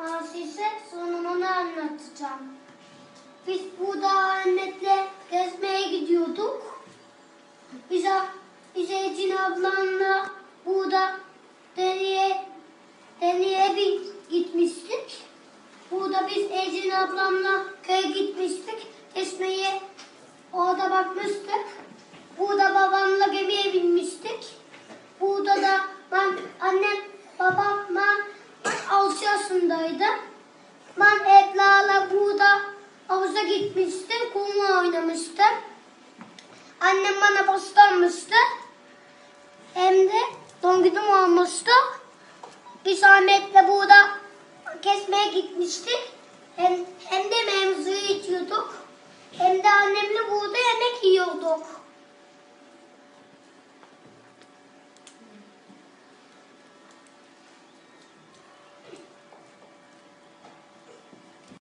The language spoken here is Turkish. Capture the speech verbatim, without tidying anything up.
Ben size sonunu anlatacağım. Biz burada Ahmet'le gezmeye gidiyorduk. Bize, bize Ecin ablanla burada deriye, deriye bir gitmiştik. Burada biz Ecin ablamla köye gitmiştik. Gezmeye orada bakmıştık. Burada babamla gemiye binmiştik. Burada da ben, annem, babam, ben altı yaşındaydım. Ben Edla'la burada havuza gitmiştim. Kumla oynamıştım. Annem bana postanmıştı. Hem de doğum günüm olmuştu. Biz Ahmet'le burada kesmeye gitmiştik. Hem, hem de mevzuyu içiyorduk. Hem de annemle burada yemek yiyorduk.